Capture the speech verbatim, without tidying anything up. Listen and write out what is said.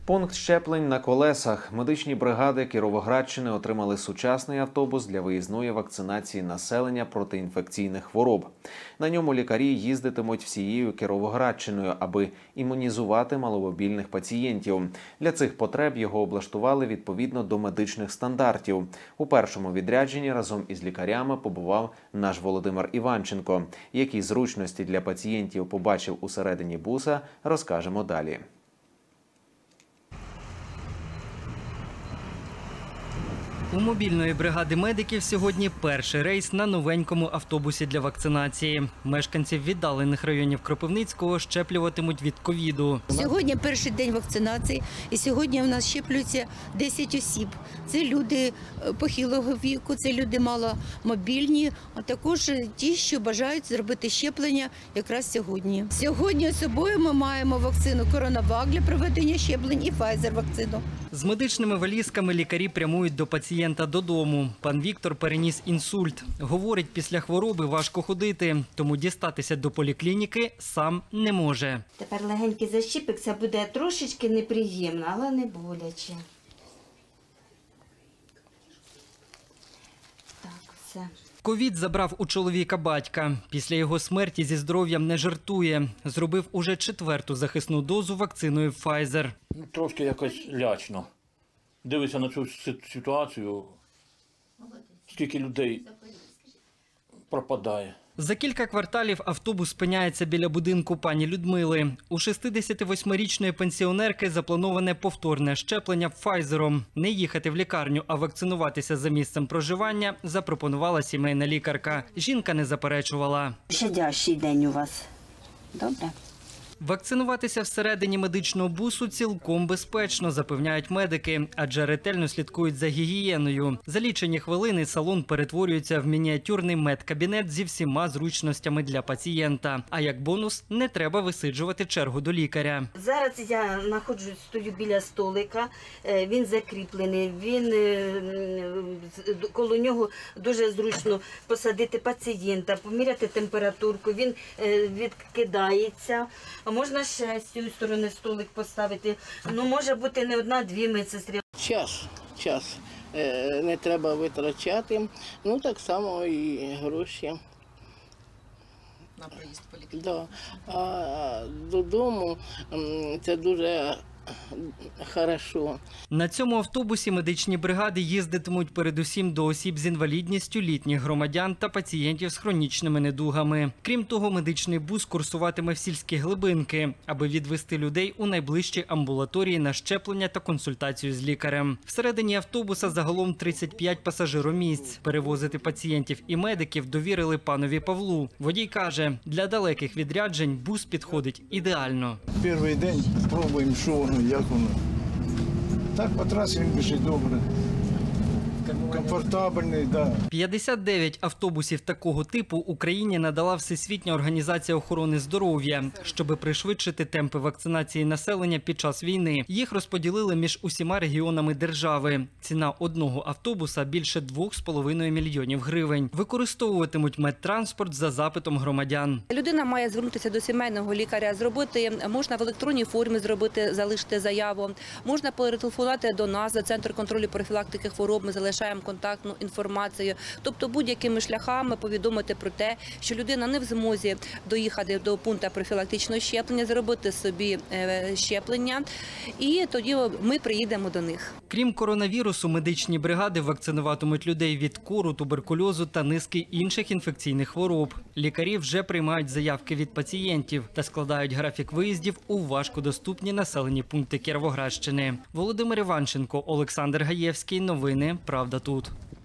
Пункт щеплень на колесах. Медичні бригади Кіровоградщини отримали сучасний автобус для виїзної вакцинації населення проти інфекційних хвороб. На ньому лікарі їздитимуть всією Кіровоградщиною, аби імунізувати маломобільних пацієнтів. Для цих потреб його облаштували відповідно до медичних стандартів. У першому відрядженні разом із лікарями побував наш Володимир Іванченко. Які зручності для пацієнтів побачив усередині буса, розкажемо далі. У мобільної бригади медиків сьогодні перший рейс на новенькому автобусі для вакцинації. Мешканців віддалених районів Кропивницького щеплюватимуть від ковіду. Сьогодні перший день вакцинації, і сьогодні у нас щеплюються десять осіб. Це люди похилого віку, це люди маломобільні, а також ті, що бажають зробити щеплення якраз сьогодні. Сьогодні з собою ми маємо вакцину CoronaVac для проведення щеплень і Pfizer-вакцину. З медичними валізками лікарі прямують до пацієнта додому. Пан Віктор переніс інсульт. Говорить, після хвороби важко ходити, тому дістатися до поліклініки сам не може. Тепер легенький защіпик, це буде трошечки неприємно, але не боляче. Так, все. Ковід забрав у чоловіка батька. Після його смерті зі здоров'ям не жартує. Зробив уже четверту захисну дозу вакциною Pfizer. Трошки якось лячно. Дивися на цю ситуацію, скільки людей пропадає. За кілька кварталів автобус спиняється біля будинку пані Людмили. У шестидесятивосьмирічної пенсіонерки заплановане повторне щеплення Pfizerом. Не їхати в лікарню, а вакцинуватися за місцем проживання запропонувала сімейна лікарка. Жінка не заперечувала. Щадящий день у вас. Добре? Вакцинуватися всередині медичного бусу цілком безпечно, запевняють медики, адже ретельно слідкують за гігієною. За лічені хвилини салон перетворюється в мініатюрний медкабінет зі всіма зручностями для пацієнта. А як бонус, не треба висиджувати чергу до лікаря. Зараз я знаходжусь, стою біля столика, він закріплений, він, коло нього дуже зручно посадити пацієнта, поміряти температурку, він відкидається. А можна ще з цієї сторони столик поставити. Ну, може бути не одна, дві медсестри. Час, час е, не треба витрачати, ну так само і гроші. На проїзд поліклініки. Да. А додому це дуже хорошо. На цьому автобусі медичні бригади їздитимуть передусім до осіб з інвалідністю, літніх громадян та пацієнтів з хронічними недугами. Крім того, медичний бус курсуватиме в сільські глибинки, аби відвести людей у найближчі амбулаторії на щеплення та консультацію з лікарем. Всередині автобуса загалом тридцять п'ять пасажиромісць. Перевозити пацієнтів і медиків довірили панові Павлу. Водій каже, для далеких відряджень бус підходить ідеально. Перший день пробуємо, що воно, як воно. Так по трасі він біжить добре. Комфортабельний, да. п'ятдесят дев'ять автобусів такого типу Україні надала Всесвітня організація охорони здоров'я, щоб пришвидшити темпи вакцинації населення під час війни. Їх розподілили між усіма регіонами держави. Ціна одного автобуса – більше двох з половиною мільйонів гривень. Використовуватимуть медтранспорт за запитом громадян. Людина має звернутися до сімейного лікаря, зробити, можна в електронній формі зробити, залишити заяву, можна перетелефонувати до нас, за Центр контролю і профілактики хвороб, ми залишаємо контактну інформацію. Тобто будь-якими шляхами повідомити про те, що людина не в змозі доїхати до пункту профілактичного щеплення, зробити собі щеплення, і тоді ми приїдемо до них. Крім коронавірусу, медичні бригади вакцинуватимуть людей від кору, туберкульозу та низки інших інфекційних хвороб. Лікарі вже приймають заявки від пацієнтів та складають графік виїздів у важкодоступні населені пункти Кіровоградщини. Володимир Іванченко, Олександр Гаєвський. Новини «Правда тут».